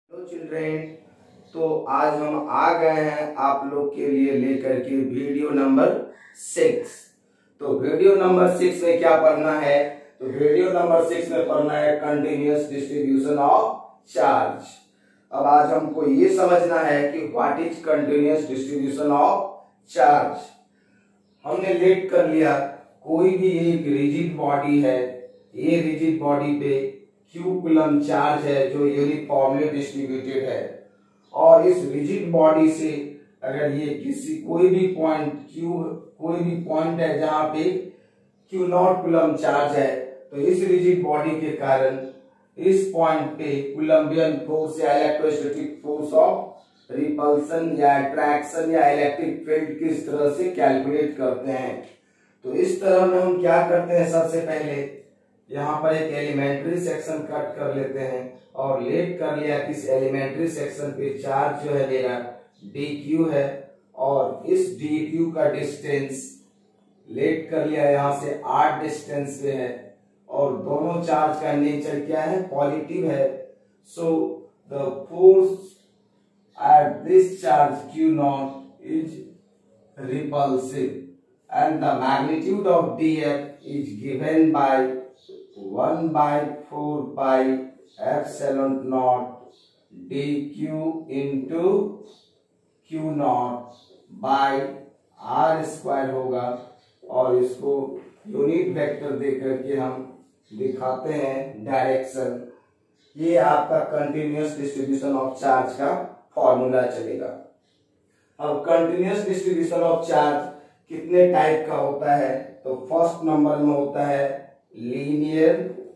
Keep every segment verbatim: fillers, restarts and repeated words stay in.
Hello children, तो आज हम आ गए हैं आप लोग के लिए लेकर के वीडियो नंबर सिक्स। तो वीडियो नंबर सिक्स में क्या पढ़ना है? तो वीडियो नंबर सिक्स में पढ़ना है कंटिन्यूअस डिस्ट्रीब्यूशन ऑफ चार्ज। अब आज हमको ये समझना है कि what is continuous distribution of charge. हमने लेट कर लिया, कोई भी एक रिजिड बॉडी है, ये रिजिड बॉडी पे क्यू कूलम चार्ज है जो यूनिफॉर्मली डिस्ट्रीब्यूटेड है, और इस रिजिड बॉडी से अगर ये किसी कोई भी पॉइंट क्यू कोई भी पॉइंट है जहां पे क्यू नॉट कूलम चार्ज है, तो इस रिजिड बॉडी के कारण इस पॉइंट पे कूलम्बियन फोर्स या इलेक्ट्रोस्टैटिक फोर्स ऑफ रिपल्सन या अट्रैक्शन या इलेक्ट्रिक फील्ड किस तरह से कैलकुलेट करते हैं। तो इस तरह में हम क्या करते हैं, सबसे पहले यहाँ पर एक एलिमेंट्री सेक्शन कट कर लेते हैं और लेट कर लिया कि इस एलिमेंट्री सेक्शन पे चार्ज जो है मेरा डी क्यू है, और इस डी क्यू का डिस्टेंस लेट कर लिया यहाँ से आर डिस्टेंस पे है, और दोनों चार्ज का नेचर क्या है, पॉजिटिव है। So the force at this charge Q naught is repulsive and the magnitude of D F is given by one by four by epsilon naught dq into q naught by r square होगा, और इसको unit vector देकर के हम दिखाते हैं direction. ये आपका कंटिन्यूअस डिस्ट्रीब्यूशन ऑफ चार्ज का फॉर्मूला चलेगा। अब कंटिन्यूअस डिस्ट्रीब्यूशन ऑफ चार्ज कितने टाइप का होता है? तो फर्स्ट नंबर में होता है लीनियर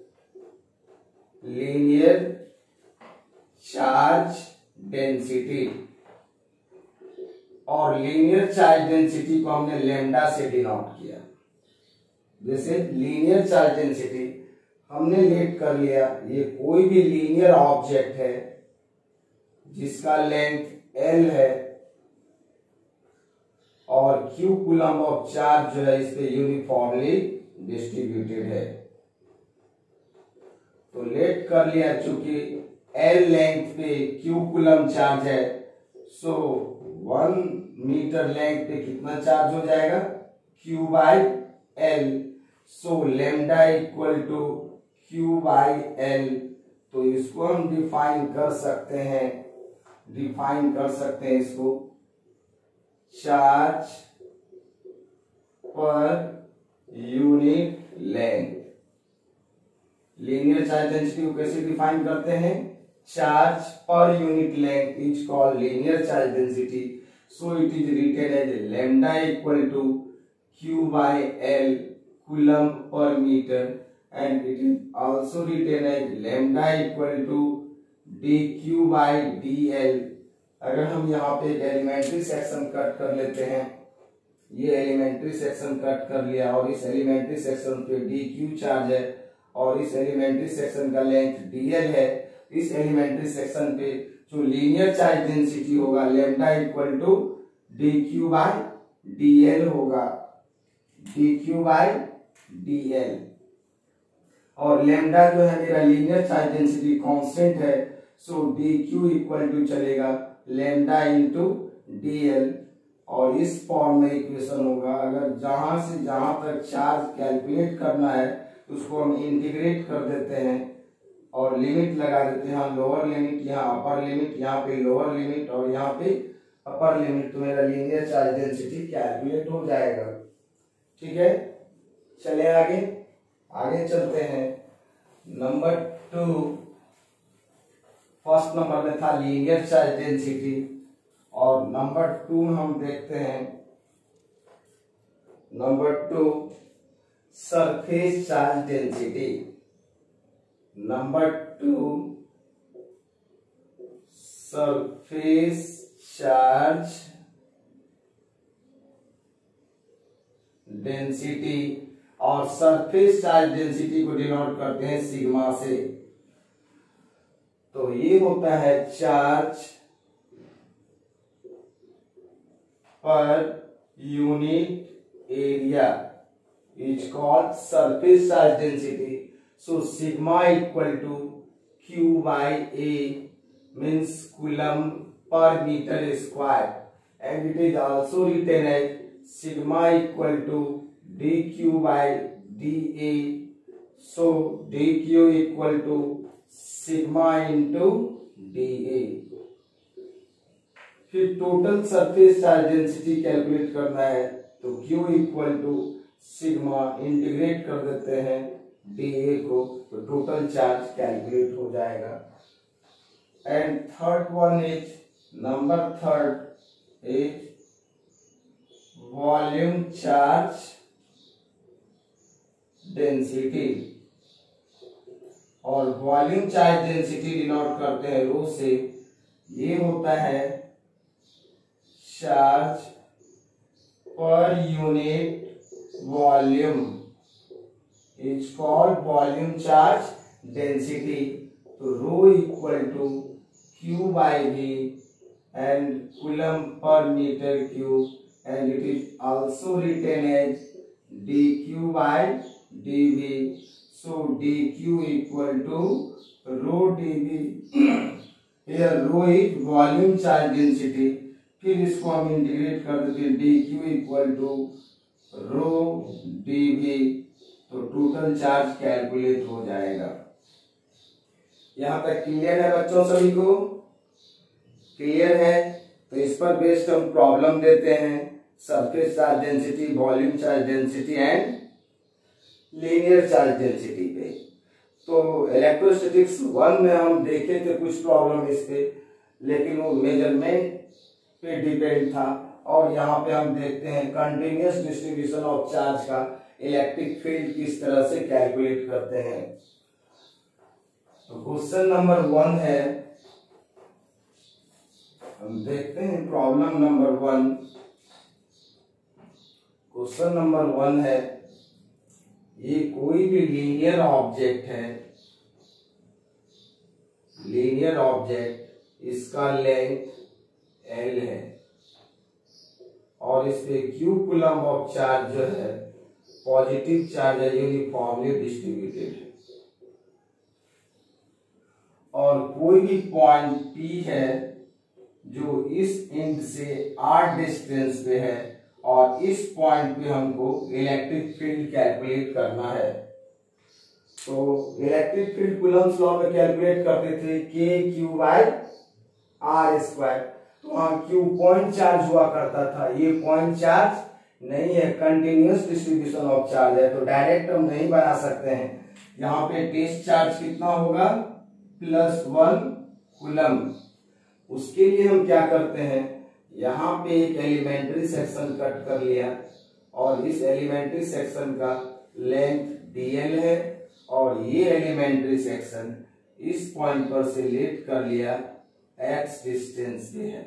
लीनियर चार्ज डेंसिटी, और लीनियर चार्ज डेंसिटी को हमने लैम्डा से डिनोट किया। जैसे लीनियर चार्ज डेंसिटी हमने लेट कर लिया, ये कोई भी लीनियर ऑब्जेक्ट है जिसका लेंथ एल है और क्यू कूलम ऑफ चार्ज जो है इस पे यूनिफॉर्मली डिस्ट्रीब्यूटेड है। तो लेट कर लिया, चूंकि एल लेंथ पे क्यू कूलम चार्ज है, सो वन मीटर लेंथ पे कितना चार्ज हो जाएगा, Q by L. So lambda equal to Q by L. तो इसको हम डिफाइन कर सकते हैं डिफाइन कर सकते हैं इसको charge per unit length. Linear charge density को कैसे डिफाइन करते हैं? Charge per unit length is called linear charge density. So it is written as lambda equal to Q by L coulomb per metre, and it is also written as lambda equal to D Q by D L. अगर हम यहाँ पे एक elementary section cut कर लेते हैं, ये elementary section cut कर लिया, और इस एलिमेंट्री सेक्शन पे डी क्यू चार्ज है और इस एलिमेंट्री सेक्शन का लेंथ डीएल है। इस एलिमेंट्री सेक्शन पे जो लीनियर चार्ज डेंसिटी होगा lambda equal to D Q by DL होगा, डी क्यू बाय डीएल। और लैम्डा जो है मेरा लीनियर चार्ज डेंसिटी कांस्टेंट है, so D Q equal to चलेगा लैम्डा इंटू डीएल, और इस फॉर्म में इक्वेशन होगा। अगर जहां से जहां तक चार्ज कैलकुलेट करना है उसको हम इंटीग्रेट कर देते हैं और लिमिट लगा देते हैं, लोअर लिमिट यहाँ अपर लिमिट, यहाँ पे लोअर लिमिट और यहाँ पे अपर लिमिट, तो मेरा लीनियर चार्ज डेंसिटी कैलकुलेट हो जाएगा। ठीक है, चले आगे आगे चलते हैं। नंबर टू, फर्स्ट नंबर में था लीनियर चार्ज डेंसिटी, और नंबर टू हम देखते हैं। Number two surface charge density. Number two surface charge density, और सरफेस चार्ज डेंसिटी को डिनोट करते हैं सिग्मा से। तो ये होता है charge per unit area is called surface charge density. So sigma equal to Q by A means coulomb per meter square, and it is also written as sigma equal to dq by dA. So dq equal to sigma into dA. फिर total surface charge density calculate करना है, तो Q equal to sigma integrate कर देते हैं dA को, तो total charge calculate हो जाएगा. And third one is number third is volume charge density. और वॉल्यूम चार्ज डेंसिटी डिनोट करते हैं रो से. ये होता है charge per unit volume, is called volume charge density. तो rho equal to Q by V and coulomb per metre cube, and it is also written as D Q by D V. So D Q equal to rho D V. Here rho is volume charge density. फिर इसको हम integrate कर देते हैं D Q equal to rho D V, तो total charge calculate हो जाएगा. यहाँ तक क्लियर है बच्चों? सभी को क्लियर है? तो इस पर बेस्ड हम प्रॉब्लम देते हैं surface charge density, volume charge density and linear charge density पे. तो इलेक्ट्रोस्टैटिक्स वन में हम देखे थे कुछ प्रॉब्लम इस पे, लेकिन वो मेजरमेंट पे डिपेंड था. और यहाँ पे हम देखते हैं कंटिन्यूअस डिस्ट्रीब्यूशन ऑफ चार्ज का इलेक्ट्रिक फील्ड किस तरह से कैलकुलेट करते हैं. तो क्वेश्चन नंबर वन है, हम देखते हैं problem number one. Question number one है, ये कोई भी लीनियर ऑब्जेक्ट है, लीनियर ऑब्जेक्ट, इसका लेंथ L है और इस पे Q कूलम ऑफ चार्ज जो है पॉजिटिव चार्ज है, यूनिफॉर्मली डिस्ट्रीब्यूटेड है. और कोई भी पॉइंट P है जो इस एंड से R डिस्टेंस पे है, और इस पॉइंट पे हमको इलेक्ट्रिक फील्ड कैलकुलेट करना है. तो इलेक्ट्रिक फील्ड कूलम्स लॉ में कैलकुलेट करते थे के क्यू बाई आर स्क्वायर. तो वहां क्यू पॉइंट चार्ज हुआ करता था, ये पॉइंट चार्ज नहीं है, कंटिन्यूअस डिस्ट्रीब्यूशन ऑफ चार्ज है, तो डायरेक्ट हम नहीं बना सकते हैं. यहाँ पे टेस्ट चार्ज कितना होगा? Plus one coulomb. उसके लिए हम क्या करते हैं, यहाँ पे एक एलिमेंट्री सेक्शन कट कर लिया, और इस एलिमेंट्री सेक्शन का लेंथ डीएल है, और ये एलिमेंट्री सेक्शन इस पॉइंट पर से लेट कर लिया एक्स डिस्टेंस पे है,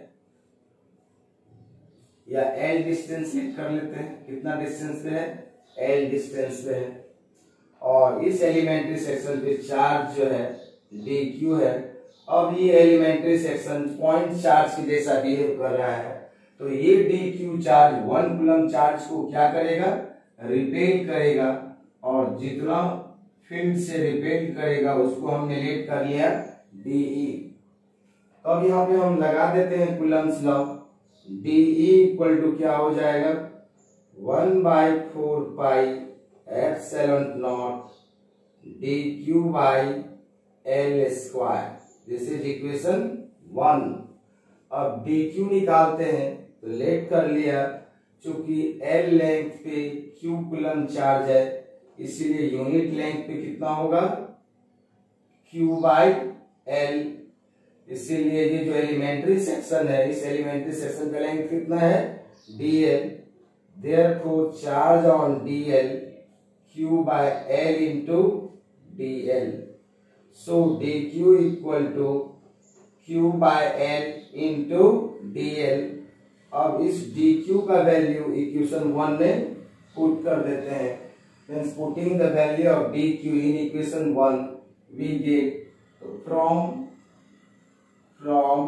या एल डिस्टेंस लेट कर लेते हैं. कितना डिस्टेंस पे है? एल डिस्टेंस पे है. और इस एलिमेंट्री सेक्शन पे चार्ज जो है डी क्यू है. अब ये एलिमेंट्री सेक्शन पॉइंट चार्ज के जैसा बिहेव कर रहा है, तो ये D Q charge one coulomb charge को क्या करेगा? रिपेल करेगा, और जितना फील्ड से रिपेल करेगा उसको हमने लेट कर लिया डीई. अब यहाँ पे हम लगा देते हैं Coulomb's law. DE equal to क्या हो जाएगा? One by four pi epsilon naught D Q by L square. This is equation one. अब डी क्यू निकालते हैं, तो लेट कर लिया, चूंकि एल लेंथ पे क्यू कूलम चार्ज है, इसीलिए यूनिट लेंथ पे कितना होगा? Q by L. इसीलिए ये जो एलिमेंट्री सेक्शन है, इस एलिमेंट्री सेक्शन का लेंथ कितना है? DL. Therefore charge on DL Q by L into DL. So D Q equal to Q by L into DL. अब इस डी क्यू का वैल्यू इक्वेशन वन में पुट कर देते हैं. Hence putting the value of dq in equation one, we get from from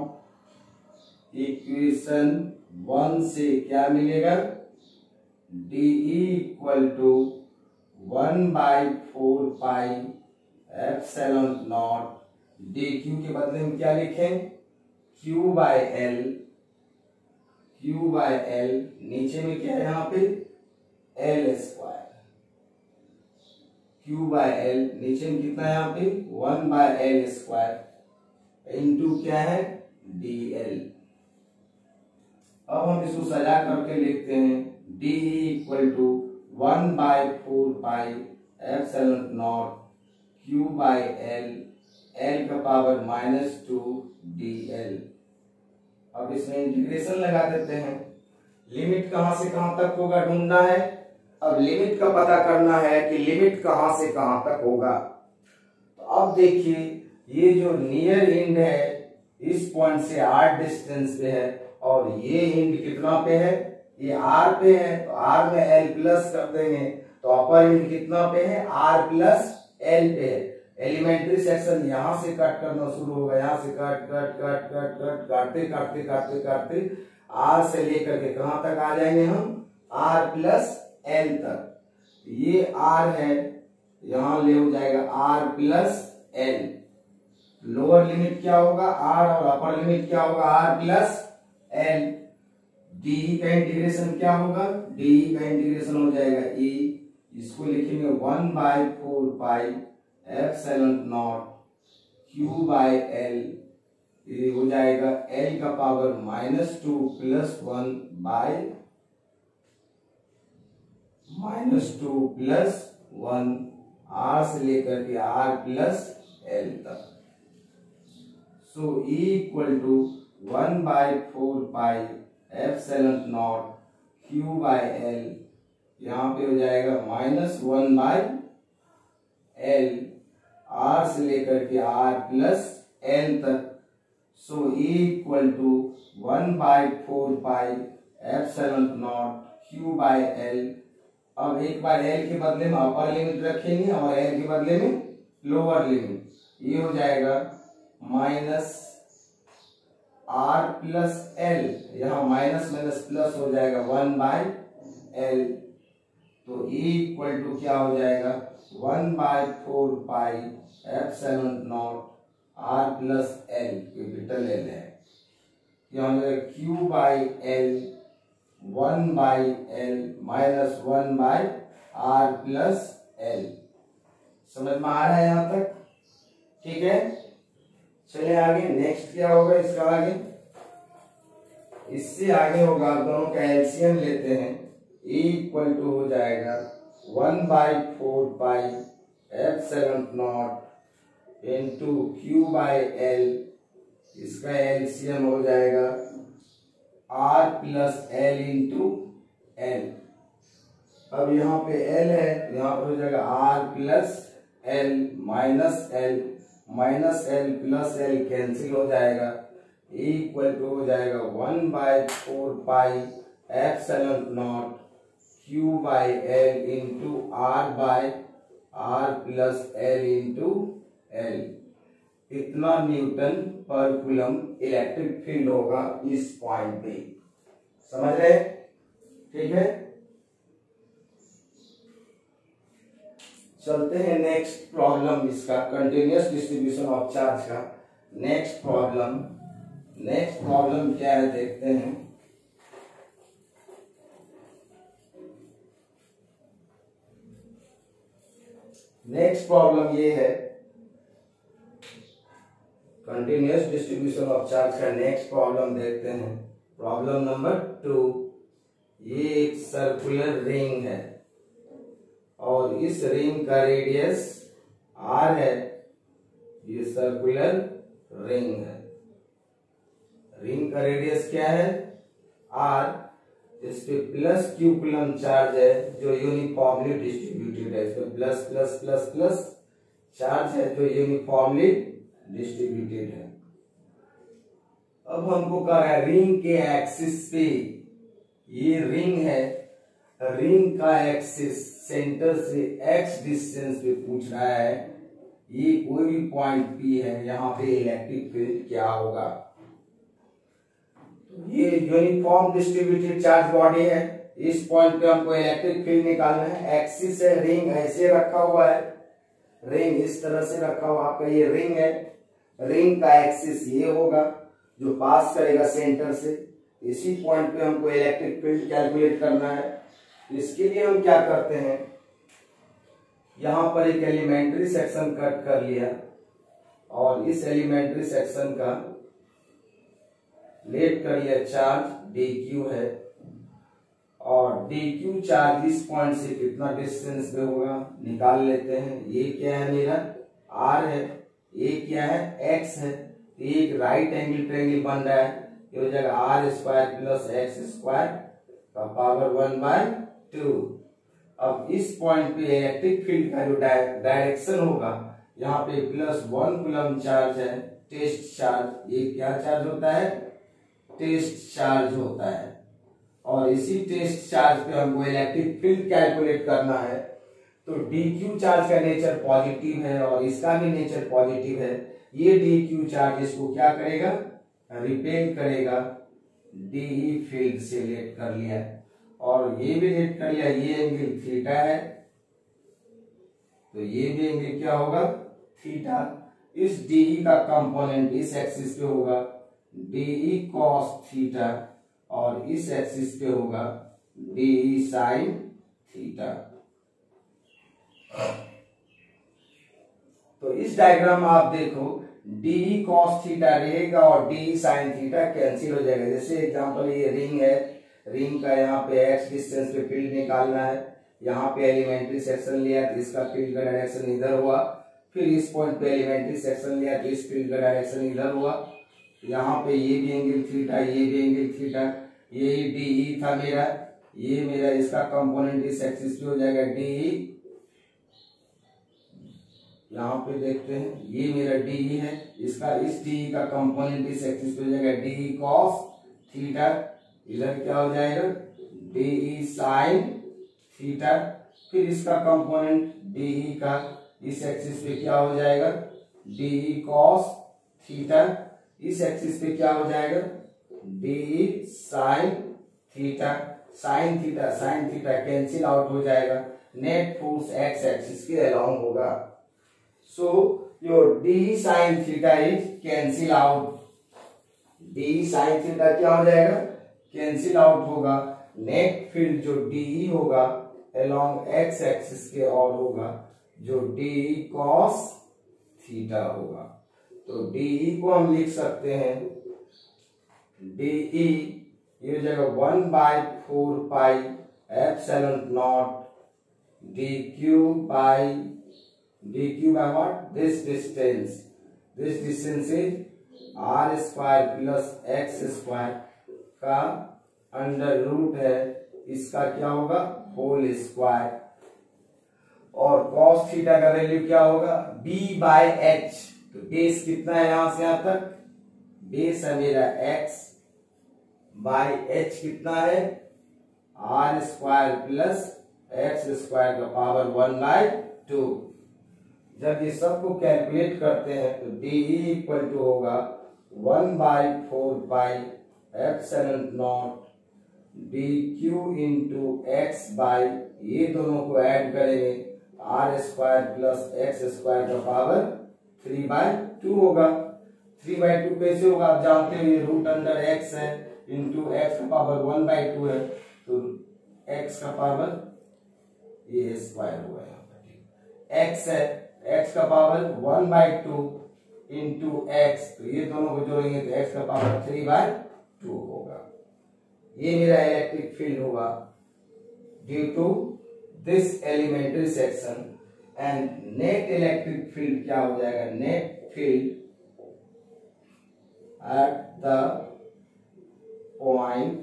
equation one से क्या मिलेगा? D equal to one by four pi epsilon naught D Q के बदले में क्या लिखें, Q by L, Q by L, नीचे में क्या है यहाँ पे L square, Q by L, नीचे में कितना है यहाँ पे one by L square into क्या है डी एल। अब हम इसको सजा करके लिखते हैं D equal to one by four pi epsilon naught Q by L, L का power minus two D L. अब इसमें इंटीग्रेशन लगा देते हैं, लिमिट कहां से कहां तक होगा ढूंढना है। अब लिमिट का पता करना है कि लिमिट कहां से कहां तक होगा। तो अब देखिए ये जो नियर एंड है इस पॉइंट से आर डिस्टेंस पे है और ये एंड कितना पे है, ये आर पे है, तो आर में एल प्लस कर देंगे तो अपर एंड कितना पे है आर प्लस एल पे है। एलिमेंट्री सेक्शन यहां से कट करना शुरू होगा, यहां से cut cut cut cut cut काटते काटते काटते काटते आर से लेकर के कहां तक आ जाएंगे हम आर प्लस एल तक। ये आर है, यहां ले हो जाएगा are plus L. Lower limit क्या होगा आर और अपर लिमिट क्या होगा आर प्लस एल। डी का इंटीग्रेशन क्या होगा, डी का इंटीग्रेशन हो जाएगा ई, इसको लिखेंगे one by four pi epsilon naught Q by L, ये हो जाएगा एल का power minus two plus one by minus two plus one, R से लेकर के आर प्लस एल तक। So E equal to one by four pi epsilon naught Q by L, यहाँ पे हो जाएगा minus one by L, R से लेकर के आर प्लस एल तक। So E equal to one by four pi epsilon naught Q by L. अब एक बार एल के बदले में अपर लिमिट रखेंगे और एल के बदले में लोअर लिमिट, ये हो जाएगा माइनस आर प्लस एल, यहाँ माइनस माइनस प्लस हो जाएगा वन बाय एल। तो ई इक्वल टू क्या हो जाएगा one by four pi epsilon naught r plus l, capital L है, यहाँ हो जाएगा q by l one by l minus one by r plus l. समझ में आ रहा है यहाँ तक, ठीक है। चलिए आगे नेक्स्ट क्या होगा इसका आगे, इससे आगे होगा दोनों का एलसीएम लेते हैं, E इक्वल टू हो जाएगा one by four pi epsilon naught into q by L, इसका एलसीएम हो जाएगा are plus l into l. अब यहाँ पे एल है, यहाँ पर हो जाएगा are plus l minus l, minus l plus l cancel हो जाएगा, इक्वल टू हो जाएगा one by four pi epsilon naught q by l into r by r plus l into l. इतना न्यूटन पर कूलम इलेक्ट्रिक फील्ड होगा इस point पे, समझ रहे, ठीक है। चलते हैं नेक्स्ट प्रॉब्लम, इसका कंटिन्यूअस डिस्ट्रीब्यूशन ऑफ चार्ज का नेक्स्ट प्रॉब्लम। नेक्स्ट प्रॉब्लम क्या है देखते हैं। नेक्स्ट प्रॉब्लम ये है, कंटिन्यूअस डिस्ट्रीब्यूशन ऑफ चार्ज का नेक्स्ट प्रॉब्लम देखते हैं। प्रॉब्लम नंबर टू, ये एक सर्कुलर रिंग है और इस रिंग का रेडियस आर है, ये सर्कुलर रिंग है, रिंग का रेडियस क्या है आर, इस पे प्लस क्यू कूलम चार्ज है जो यूनिफॉर्मली डिस्ट्रीब्यूटेड है, इस पे plus plus plus plus charge है जो यूनिफॉर्मली डिस्ट्रीब्यूटेड है। अब हमको कह रहा है रिंग के एक्सिस पे, ये रिंग है, रिंग का एक्सिस सेंटर से एक्स डिस्टेंस पे पूछ रहा है, ये कोई भी पॉइंट पी है, यहाँ पे इलेक्ट्रिक फील्ड क्या होगा। तो ये यूनिफॉर्म डिस्ट्रीब्यूटेड चार्ज बॉडी है, इस पॉइंट पे हमको इलेक्ट्रिक फील्ड निकालना है। एक्सिस है, रिंग ऐसे रखा हुआ है, रिंग इस तरह से रखा हुआ, आपका ये रिंग है, रिंग का एक्सिस ये होगा जो पास करेगा सेंटर से। इसी पॉइंट पे हमको इलेक्ट्रिक फील्ड कैलकुलेट करना है। इसके लिए हम क्या करते हैं, यहां पर एक एलिमेंट्री सेक्शन कट कर लिया और इस एलिमेंट्री सेक्शन का लेट कर लिया चार्ज डी क्यू है और डी क्यू चार्ज इस पॉइंट से कितना डिस्टेंस पे होगा निकाल लेते हैं। ये क्या है मेरा आर है, ये क्या है एक्स है। एक राइट एंगल ट्रायंगल बन रहा है, ये हो जाएगा r square plus x square का पावर वन बाय टू। अब इस पॉइंट पे इलेक्ट्रिक फील्ड का जो डायरेक्शन होगा, यहाँ पे प्लस वन कूलम चार्ज है, टेस्ट चार्ज। ये क्या चार्ज होता है, टेस्ट चार्ज होता है। और इसी टेस्ट चार्ज पे हमको इलेक्ट्रिक फील्ड कैलकुलेट करना है। तो डी क्यू चार्ज का नेचर पॉजिटिव है और इसका भी नेचर पॉजिटिव है। ये डी क्यू चार्ज इसको क्या करेगा, रिपेल करेगा। डी फील्ड से लेट कर लिया और ये भी लेट कर लिया। ये एंगल थीटा है तो ये भी एंगल क्या होगा, थीटा। इस डी का कंपोनेंट इस एक्सिस पे होगा डी कॉस थीटा और इस एक्सिस पे होगा डी साइन थीटा। तो इस डायग्राम में आप देखो डी कॉस थीटा रहेगा और डी साइन थीटा कैंसिल हो जाएगा। जैसे एग्जांपल ये रिंग है, रिंग का यहाँ पे एक्स डिस्टेंस पे फील्ड निकालना है। यहाँ पे एलिमेंट्री सेक्शन लिया तो इसका फील्ड का डायरेक्शन इधर हुआ। फिर इस पॉइंट पे एलिमेंट्री सेक्शन लिया तो इस फील्ड का डायरेक्शन इधर हुआ। यहाँ पे ये भी एंगल थीटा, ये भी एंगल थीटा। ये डी था मेरा, ये मेरा इसका कंपोनेंट इस एक्सिस पे हो जाएगा डी। यहाँ पे देखते हैं ये मेरा डी है, इसका इस डी का कंपोनेंट इस एक्सिस पे हो जाएगा डी कॉस थीटा। इधर क्या हो जाएगा डी साइन थीटा। फिर इसका कंपोनेंट डी का इस एक्सिस पे क्या हो जाएगा डी कॉस थीटा। इस एक्सिस पे क्या हो जाएगा d sine theta. Sine theta sine theta cancel out हो जाएगा। नेट फोर्स एक्स एक्सिस के अलोंग होगा। So your d sine theta is cancel out. D sine theta क्या हो जाएगा, कैंसिल आउट होगा। नेट फील्ड जो डी होगा अलोंग एक्स एक्सिस के और होगा जो डी कॉस थीटा होगा। तो डी को हम लिख सकते हैं डी ये हो जाएगा one by four pi epsilon naught D Q by d Q by what, this distance. This distance is r square plus x square का अंडर रूट है, इसका क्या होगा होल स्क्वायर। और cos थीटा का वैल्यू क्या होगा b बाय एच। तो बेस कितना है यहां से यहां तक, बेस है मेरा x बाय एच कितना है r square plus x square का पावर वन बाय टू। जब ये सब को कैलकुलेट करते हैं तो डी इक्वल टू होगा one by four pi epsilon naught D q into x by, ये दोनों को ऐड करेंगे r square plus x square का पावर थ्री बाय टू होगा। थ्री बाय टू कैसे होगा आप जानते हो, ये रूट अंडर एक्स है इंटू एक्स का पावर वन बाय टू है तो एक्स का पावर ये स्क्वायर हुआ यहाँ पर। एक्स है, एक्स का power one by two into x, तो ये दोनों को जोड़ेंगे तो एक्स का पावर थ्री बाय टू होगा। ये मेरा इलेक्ट्रिक फील्ड होगा due to this elementary section. And net electric field क्या हो जाएगा, net field at the point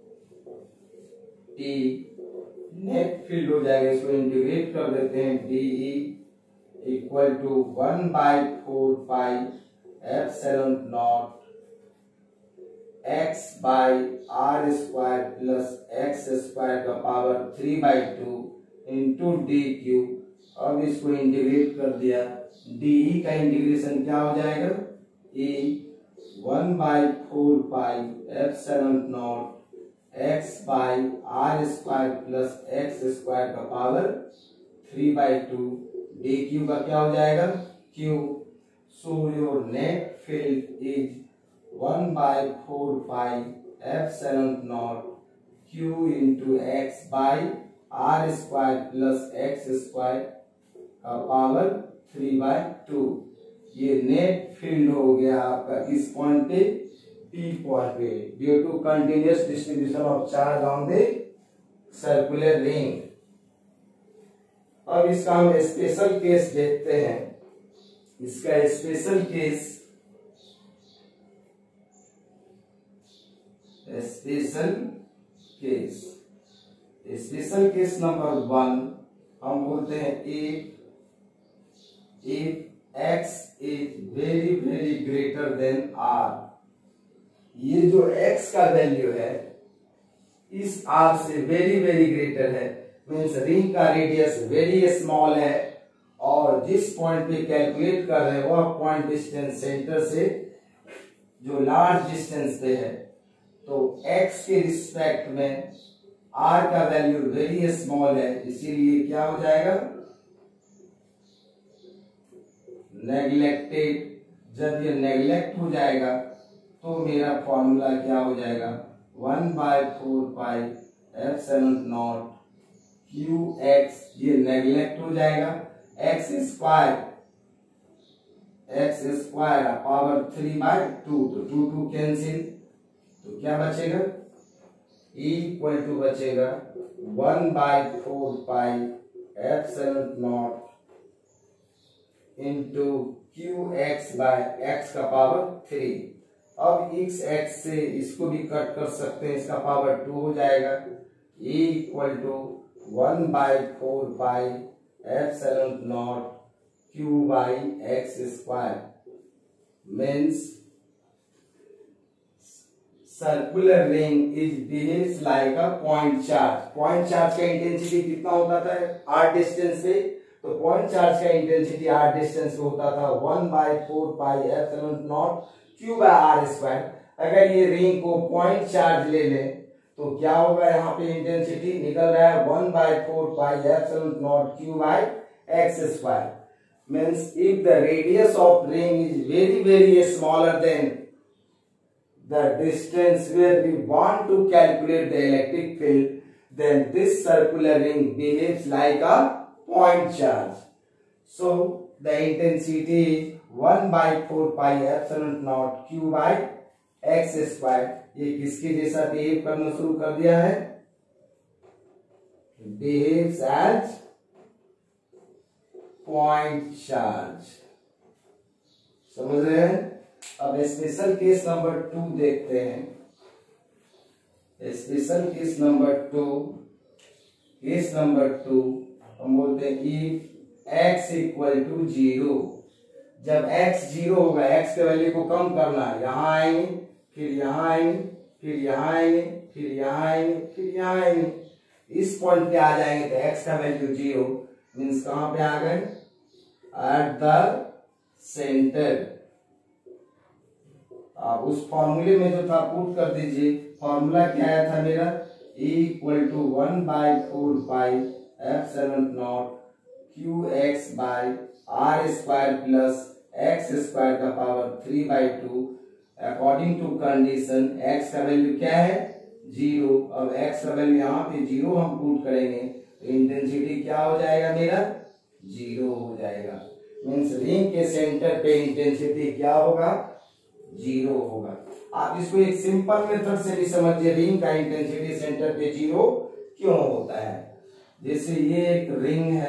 t, net field हो जाएगा, इसको इंटीग्रेट कर देते हैं D equal to one by four pi epsilon naught x by r square plus x square का power three by two into d q. अब इसको integrate कर दिया, डी का इंटीग्रेशन क्या हो जाएगा e one by four pi epsilon naught x by r square plus x square का power three by two, D Q का क्या हो जाएगा q. so your net field is one by four pi epsilon naught q into x by r square plus x square का power three by two. ये net field हो गया आपका किस पॉइंट पे, पी पॉइंट पे, due to continuous distribution of charge on the circular ring. अब इसका हम स्पेशल केस देखते हैं। इसका special case special case special case number one हम बोलते हैं if if x is very very greater than r। ये जो x का वैल्यू है इस r से वेरी वेरी ग्रेटर है, मीन्स रिंग का रेडियस वेरी स्मॉल है और जिस पॉइंट पे कैलकुलेट कर रहे हैं वह पॉइंट डिस्टेंस सेंटर से जो लार्ज डिस्टेंस पे है, तो x के रिस्पेक्ट में r का वैल्यू वेरी स्मॉल है, इसीलिए क्या हो जाएगा, नेग्लेक्टेड। जब ये नेग्लेक्ट हो जाएगा तो मेरा फॉर्मूला क्या हो जाएगा, one by four pi epsilon naught q x, ये नेग्लेक्ट हो जाएगा, x square x square power three by two, तो टू टू कैंसिल, तो क्या बचेगा, इक्वल टू बचेगा one by four pi epsilon naught into q x by x का power three. अब x x से इसको भी कट कर सकते हैं, इसका पावर टू हो जाएगा, equal to one by four pi epsilon naught q by x square. Means circular ring is behaves like a point charge. Point charge का इंटेंसिटी कितना होता था आर डिस्टेंस से, तो पॉइंट चार्ज का इंटेंसिटी आर डिस्टेंस पे होता था one by four pi epsilon naught Q by r square. अगर ये रिंग को पॉइंट चार्ज ले लें तो क्या होगा, यहाँ पे इंटेंसिटी निकल रहा है one by four pi epsilon naught Q by x square. Means if the radius of ring is very very smaller than the distance where we want to calculate the electric field, then this circular ring behaves like a point charge. So the intensity is one by four pi epsilon naught q by x square। ये किसके जैसा behave करना शुरू कर दिया है, behaves as point charge। समझ रहे हैं। अब स्पेशल केस नंबर टू देखते हैं। Special case number two case number two हम बोलते हैं if x equal to zero. जब x जीरो होगा, x के वैल्यू को कम करना है, यहां आएंगे, फिर यहां आएंगे, फिर यहां आएंगे, फिर यहां आएंगे, फिर यहां आएंगे, इस पॉइंट पे आ जाएंगे तो x का वैल्यू जीरो। मीन्स कहां पे आ गए, एट द सेंटर। आप उस फॉर्मूले में जो था पुट कर दीजिए। फॉर्मूला क्या आया था मेरा, equal to one by four pi epsilon naught q x by r square plus x square का power three by two. According to condition x का वैल्यू क्या है, जीरो। अब x का वैल्यू यहाँ पे जीरो हम पुट करेंगे तो इंटेंसिटी क्या हो जाएगा मेरा, जीरो हो जाएगा। मीन्स रिंग के सेंटर पे इंटेंसिटी क्या होगा, जीरो होगा। आप इसको एक सिंपल मेथड से भी समझिए, रिंग का इंटेंसिटी सेंटर पे जीरो क्यों होता है। जैसे ये एक रिंग है,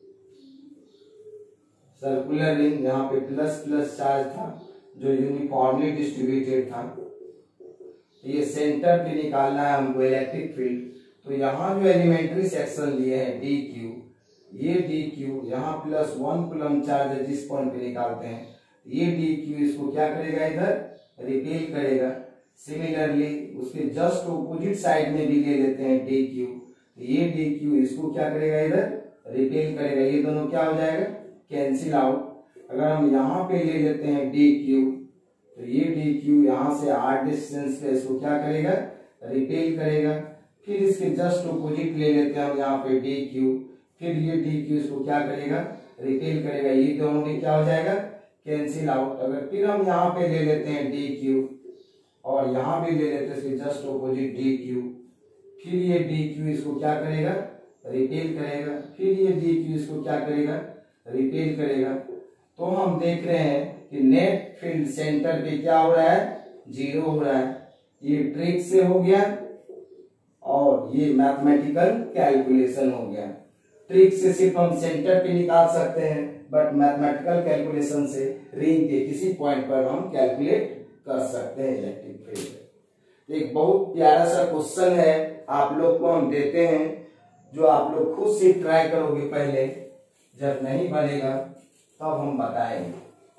सर्कुलर रिंग, यहाँ पे प्लस प्लस चार्ज था जो यूनिफॉर्मली डिस्ट्रीब्यूटेड था। ये सेंटर पे निकालना है हमको इलेक्ट्रिक फील्ड। तो यहाँ जो एलिमेंट्री सेक्शन लिए हैं डी क्यू, ये डी क्यू यहाँ प्लस वन कूलम चार्ज है जिस पॉइंट पे निकालते हैं, ये डी क्यू इसको क्या करेगा, इधर रिपेल करेगा। सिमिलरली उसके जस्ट ऑपोजिट साइड में भी ले लेते हैं डी क्यू, ये डी क्यू इसको क्या करेगा, इधर रिपेल करेगा। ये दोनों क्या हो जाएगा, कैंसिल आउट। अगर हम यहाँ पे ले लेते हैं डी क्यू, तो ये डी क्यू यहाँ से आर डिस्टेंस पे इसको क्या करेगा, रिपेल करेगा। फिर इसके जस्ट ऑपोजिट ले लेते हैं हम यहाँ पे डी क्यू, फिर ये डी क्यू इसको क्या करेगा, रिपेल करेगा। ये दोनों में क्या हो जाएगा, कैंसिल आउट। अगर फिर हम यहाँ पे ले लेते हैं डी क्यू और यहाँ भी ले लेते हैं जस्ट ऑपोजिट डी क्यू, फिर ये डी क्यू इसको क्या करेगा, रिपेल करेगा, फिर ये डी क्यू इसको क्या करेगा, रिपेल करेगा। तो हम देख रहे हैं कि नेट फील्ड सेंटर पे क्या हो रहा है, जीरो हो रहा है। ये ट्रिक से हो गया और ये मैथमेटिकल कैलकुलेशन हो गया। ट्रिक से सिर्फ हम सेंटर पे निकाल सकते हैं, बट मैथमेटिकल कैलकुलेशन से रिंग के किसी पॉइंट पर हम कैलकुलेट कर सकते हैं इलेक्ट्रिक फील्ड। एक बहुत प्यारा सा क्वेश्चन है, आप लोग को हम देते हैं, जो आप लोग खुद से ट्राई करोगे पहले, जब नहीं बनेगा तब हम बताएंगे।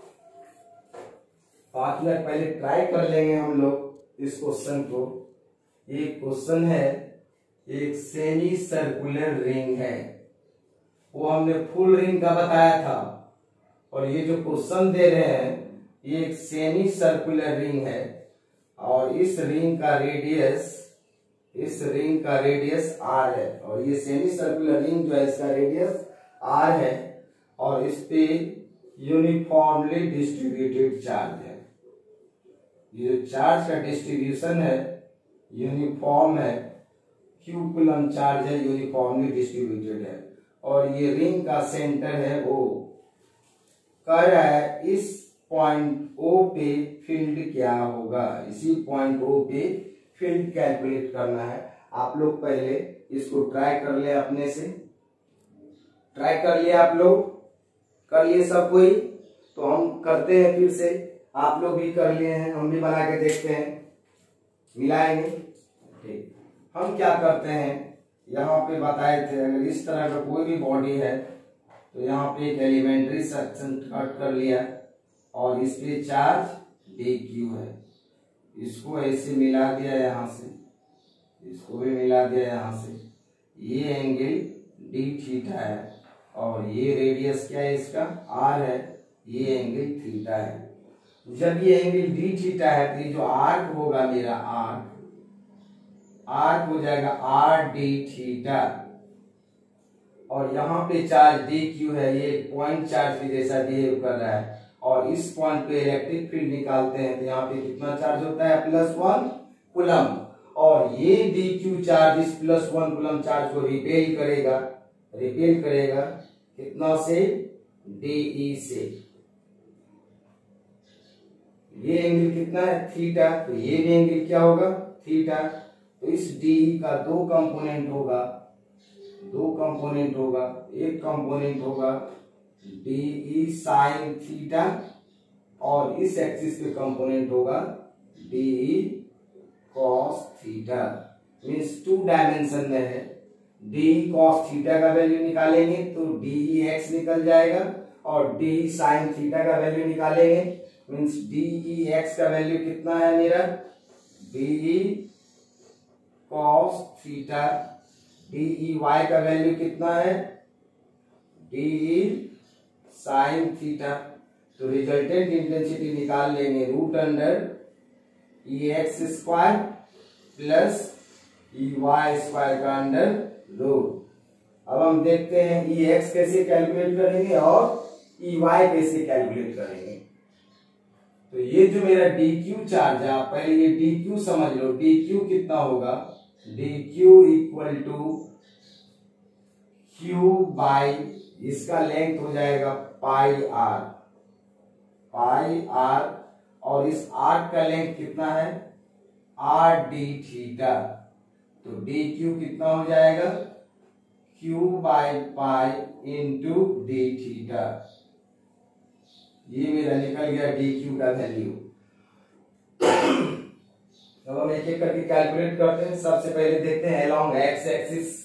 पांच मिनट पहले ट्राई कर लेंगे हम लोग इस क्वेश्चन को। एक क्वेश्चन है, एक सेमी सर्कुलर रिंग है, वो हमने फुल रिंग का बताया था, और ये जो क्वेश्चन दे रहे हैं ये एक सेमी सर्कुलर रिंग है, और इस रिंग का रेडियस इस रिंग का रेडियस आर है, और ये सेमी सर्कुलर रिंग जो है इसका रेडियस आर है, और इस पे यूनिफॉर्मली डिस्ट्रीब्यूटेड चार्ज है। ये जो चार्ज का डिस्ट्रीब्यूशन है यूनिफॉर्म है, क्यू कूलम चार्ज है, यूनिफॉर्मली डिस्ट्रीब्यूटेड है, और ये रिंग का सेंटर है ओ। कह रहा है इस पॉइंट ओ पे फील्ड क्या होगा, इसी पॉइंट ओ पे फील्ड कैलकुलेट करना है। आप लोग पहले इसको ट्राई कर ले, अपने से ट्राई कर लिया, आप लोग कर लिए सब कोई, तो हम करते हैं फिर से। आप लोग भी कर लिए हैं, हम भी बना के देखते हैं, मिलाएंगे। ठीक, हम क्या करते हैं, यहाँ पे बताए थे अगर इस तरह का कोई भी बॉडी है तो यहाँ पे एक एलिमेंट्री सेक्शन कट कर लिया, और इस पे चार्ज डी क्यू है, इसको ऐसे मिला दिया यहाँ से, इसको भी मिला दिया यहाँ से। ये एंगल डी थीटा है, और ये रेडियस क्या है इसका, आर है, ये एंगल थीटा है। जब ये एंगल डी थीटा है तो ये जो आर्क होगा मेरा आर्क आर्क हो जाएगा आर डी थीटा, और यहाँ पे चार्ज डी क्यू है, ये पॉइंट चार्ज के जैसा बिहेव कर रहा है, और इस पॉइंट पे इलेक्ट्रिक फील्ड निकालते हैं तो यहाँ पे कितना चार्ज होता है, प्लस वन कूलम, और ये डी क्यू चार्ज इस प्लस वन कूलम चार्ज को रिपेल करेगा रिपेल करेगा कितना से, डीई से। ये एंगल कितना है, थीटा, तो ये भी एंगल क्या होगा, थीटा। तो इस डीई का दो कंपोनेंट होगा दो कंपोनेंट होगा एक कंपोनेंट होगा डीई साइन थीटा, और इस एक्सिस पे कंपोनेंट होगा d e cos theta. Means two dimension में है। डीई कॉस थीटा का वैल्यू निकालेंगे तो डीई एक्स निकल जाएगा, और डीई साइन थीटा का वैल्यू निकालेंगे मीन्स डीई एक्स का वैल्यू कितना है मेरा, d e cos theta. D e y का वैल्यू कितना है, डीई साइन थीटा। तो रिजल्टेंट इंटेंसिटी निकाल लेंगे root under e x square plus ई वाई स्क्वायर का अंडर रूट। अब हम देखते हैं ई एक्स कैसे कैलकुलेट करेंगे और ई वाई कैसे कैलकुलेट करेंगे। तो ये जो मेरा डी क्यू चार्ज है, आप पहले ये डी क्यू समझ लो। डी क्यू कितना होगा, D Q equal to Q by, इसका लेंथ हो जाएगा पाई आर पाई आर, और इस आर का लेंथ कितना है, आर डी थीटा। तो डी क्यू कितना हो जाएगा, Q by pi into d theta. ये मेरा निकल गया डी क्यू का वैल्यू। अब हम एक एक करके कैलकुलेट करते हैं। सबसे पहले देखते हैं along x axis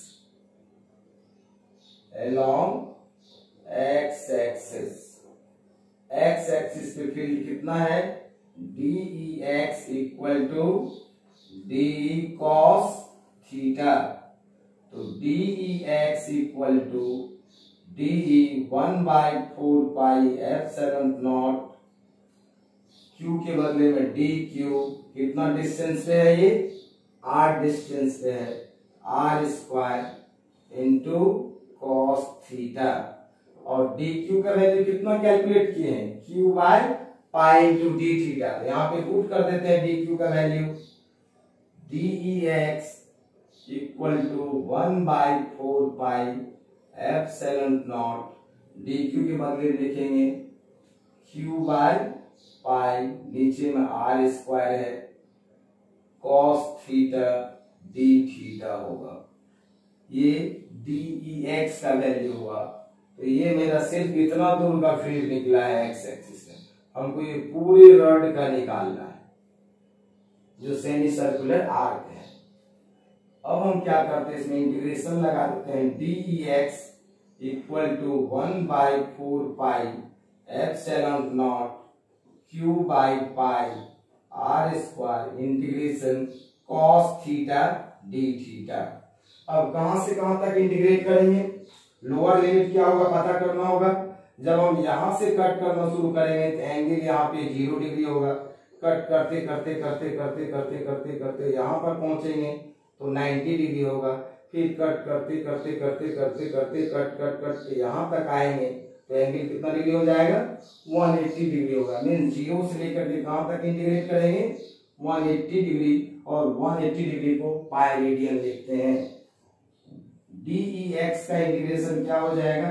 along x axis x axis पे फील्ड कितना है, d e x equal to d e cos theta. तो d e x equal to d e one by four pi epsilon naught, q के बदले में डी क्यू, कितना distance पे है ये, आर डिस्टेंस पे है, r square into cos theta. और डी क्यू का वैल्यू कितना कैलकुलेट किए हैं, q by pi into d theta. यहाँ पे पुट कर देते हैं डी क्यू का value, d E x equal to one by four pi epsilon naught, D Q के बदले लिखेंगे क्यू बाय पाई, नीचे में आर स्क्वायर है, कॉस थीटा डी थीटा होगा। ये डी ई एक्स का वैल्यू हुआ। तो ये मेरा सिर्फ इतना दूर का फील्ड निकला है एक्स एक्सिस से, हमको ये पूरे रॉड का निकालना है जो सेमी सर्कुलर आर्क है। अब हम क्या करते हैं, इसमें इंटीग्रेशन लगा देते हैं, d E x equal to one by four pi epsilon naught q by pi r square integration cos theta d theta. अब कहां से कहां तक इंटीग्रेट करेंगे, लोअर लिमिट क्या होगा पता करना होगा। जब हम यहां से कट करना शुरू करेंगे तो एंगल यहाँ पे जीरो डिग्री होगा, कट करते करते करते करते करते करते करते यहाँ पर पहुंचेंगे तो नाइन्टी डिग्री होगा, फिर कट करते करते करते करते करते कट कट कट यहाँ तक आएंगे तो एंगल कितना डिग्री हो जाएगा, वन एट्टी डिग्री होगा। मीन जीरो से लेकर के कहां तक इंटीग्रेट करेंगे, वन एट्टी डिग्री, और वन एट्टी डिग्री को पाई रेडियन लिखते हैं। डी ई एक्स का इंटीग्रेशन क्या हो जाएगा,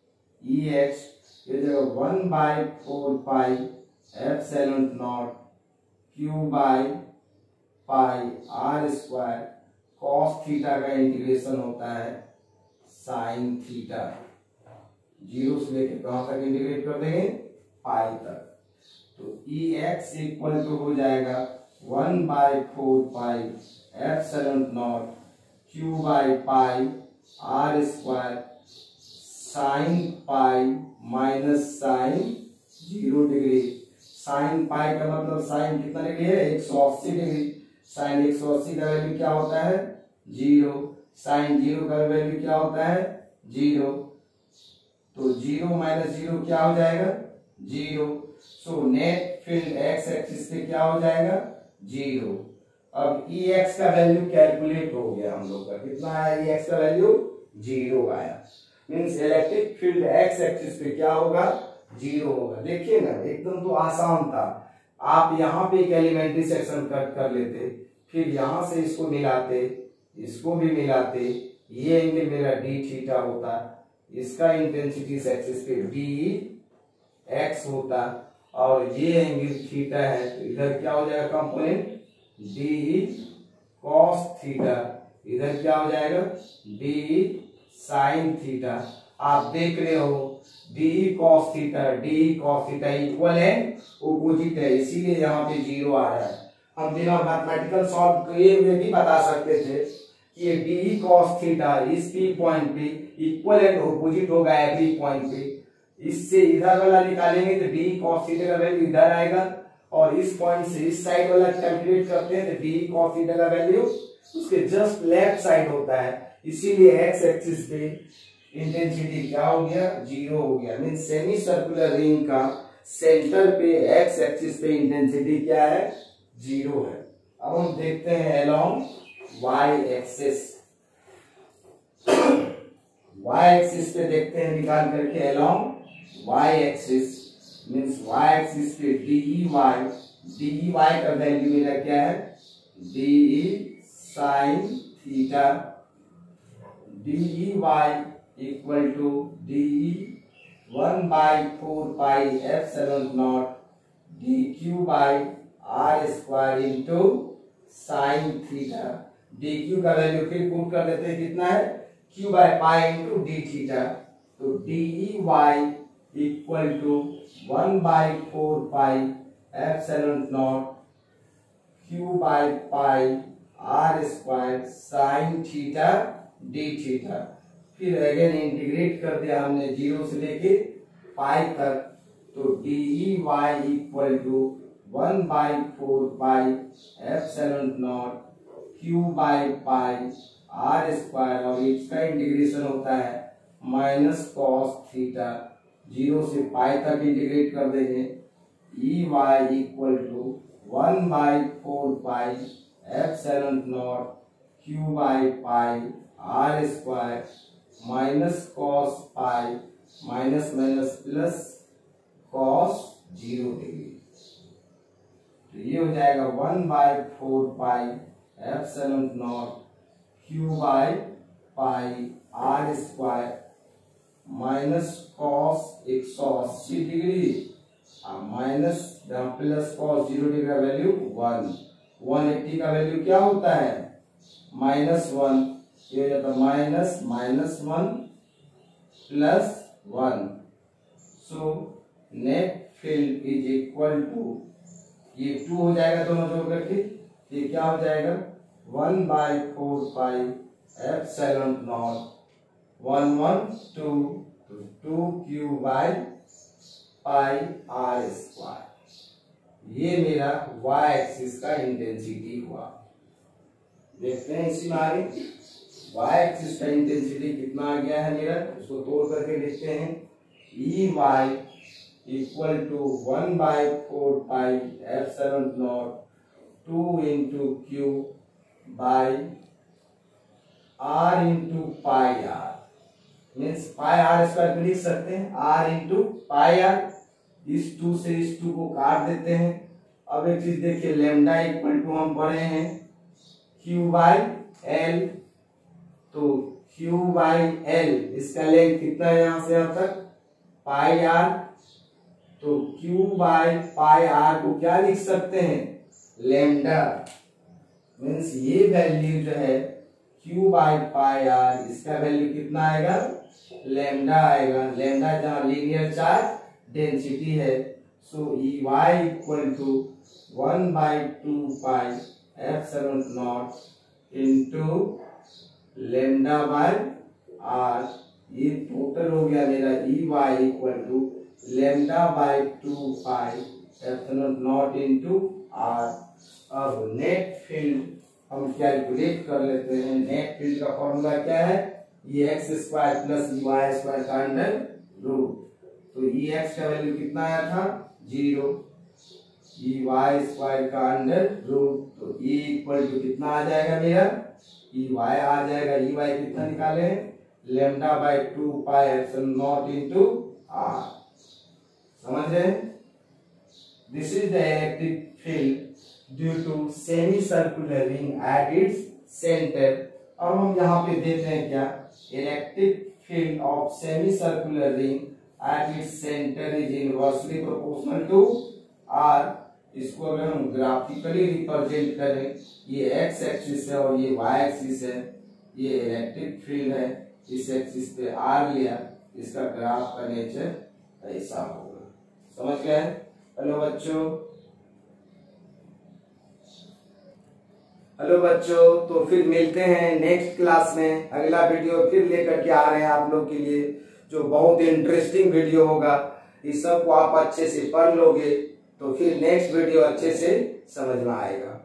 ई एक्स ये जगह one by four pi epsilon naught q by pi r square cos theta का इंटीग्रेशन होता है साइन थीटा। जीरो से लेकर कहां तक इंटीग्रेट कर देंगे, पाई तक। तो ई एक्स इक्वल टू हो जाएगा one by four pi epsilon naught q by pi r square sine pi minus sine zero degree. Sine pi का मतलब साइन कितना डिग्री है, एक सौ अस्सी डिग्री। साइन एक सौ अस्सी का वैल्यू क्या होता है, जीरो। साइन जीरो का वैल्यू क्या होता है, जीरो। तो जीरो माइनस जीरो क्या हो जाएगा, zero. So net field x axis पे क्या हो जाएगा, जीरो। अब ई एक्स का वैल्यू कैलकुलेट हो गया हम लोग का, कितना आया ई एक्स का वैल्यू, जीरो आया। Means electric field x axis पे क्या होगा, जीरो होगा। देखिए ना एकदम तो आसान था। आप यहाँ पे एक एलिमेंट्री सेक्शन कट कर लेते, फिर यहां से इसको मिलाते, इसको भी मिलाते, ये एंगल मेरा डी थीटा होता, इसका इंटेंसिटी एक्सिस पे डी एक्स होता, और ये एंगल थीटा है तो इधर क्या हो जाएगा कंपोनेंट, डी कॉस थीटा, इधर क्या हो जाएगा, डी साइन थीटा। आप देख रहे हो d cos theta d cos theta equal and opposite है, इसीलिए यहाँ पे जीरो आ रहा है। हम बिना मैथमेटिकल सॉल्व किए हुए भी बता सकते थे कि ये डी कॉस थीटा इस पी पॉइंट पे इक्वल एंड ओपोजिट होगा एवरी पॉइंट पे। इससे इधर वाला निकालेंगे तो डी कॉस थीटा का वैल्यू इधर आएगा, और इस पॉइंट से इस साइड वाला कैलकुलेट करते हैं तो डी कॉस थीटा का वैल्यू उसके जस्ट लेफ्ट साइड होता है। इसीलिए एक्स एक्सिस पे इंटेंसिटी क्या हो गया, जीरो हो गया। मीन सेमी सर्कुलर रिंग का सेंटर पे एक्स एक्सिस पे इंटेंसिटी क्या है, जीरो है। अब हम देखते हैं along y axis, y axis पे देखते हैं निकाल करके along y axis, means y axis पे डी वाई, डी वाई का वैल्यू मेरा क्या है, d sine theta, d y equal to d one by four pi epsilon naught D Q by r square into sign theta. D Q का value फिर put कर देते हैं, कितना है, q by pi into d theta. तो d y equal to one by four pi epsilon naught q by pi r square sine theta d theta. फिर again integrate कर दिया हमने जीरो से लेके पाई तक, तो d y equal to one by four pi epsilon naught q by pi r square, और इसका इंटीग्रेशन होता है माइनस कॉस थीटा। जीरो से पाई तक इंटीग्रेट कर देंगे, E y equal to one by four pi epsilon naught q by pi r square minus cos pi minus minus plus cos zero degree. तो ये हो जाएगा one by four pi epsilon naught Q by pi r square minus cos एक सौ अस्सी degree minus plus cos zero degree का value one. One eighty का value क्या होता है माइनस वन। ये हो जाता है minus minus one plus one. So net field is equal to, ये टू हो जाएगा दोनों जोड़ करके, ये क्या हो जाएगा one by four pi epsilon naught one one two two Q by pi r square. ये मेरा y एक्सिस का इंटेंसिटी हुआ। देखते हैं इसी में आगे y एक्सिस का इंटेंसिटी कितना आ गया है मेरा, इसको तोड़ करके देखते हैं। E y equal to one by four pi epsilon naught two into q by r into pi r, means pi r square लिख सकते हैं आर इंटू पाई आर। इस टू से इस टू को काट देते हैं। अब एक चीज देखिए, लेमडा इक्वल टू हम पढ़े हैं क्यू बाई एल, तो क्यू बाई एल इसका लेंथ कितना है यहां से यहां तक पाई आर। तो क्यू बाई पाई आर को क्या लिख सकते हैं लेमडा, मीन्स ये वैल्यू जो है क्यू बाई पाई आर इसका वैल्यू कितना आएगा लेमडा आएगा। लेमडा जहां लीनियर चार्ज डेंसिटी है। So E y equal to one by two pi epsilon naught into lambda by r. ये टोटल हो गया मेरा E y equal to lambda by two pi epsilon naught into r. अब net field हम calculate कर लेते हैं। Net field का फॉर्मूला क्या है, ये एक्स स्क्वायर प्लस ई वाई स्क्वायर का अंडर रूट। तो ई एक्स का वैल्यू कितना आया था जीरो, ई वाई स्क्वायर का अंडर रूट। तो ई इक्वल टू कितना आ जाएगा मेरा ई वाई आ जाएगा। ई वाई कितना निकाले lambda by two pi epsilon naught into r. समझ रहे, this is the electric field due to semi circular ring at its centre. अब हम यहाँ पे देते हैं क्या, electric field of semi circular ring at its centre is inversely proportional to r. इसको अगर हम ग्राफिकली रिप्रेजेंट करें, ये एक्स एक्सिस है और ये वाई एक्सिस है, ये इलेक्ट्रिक फील्ड है, इस एक्सिस पे आर लिया, इसका ग्राफ का नेचर ऐसा होगा। समझ गए? हेलो बच्चों, हेलो बच्चों, तो फिर मिलते हैं नेक्स्ट क्लास में। अगला वीडियो फिर लेकर के आ रहे हैं आप लोग के लिए, जो बहुत इंटरेस्टिंग वीडियो होगा। इस सब को आप अच्छे से पढ़ लोगे तो फिर नेक्स्ट वीडियो अच्छे से समझ में आएगा।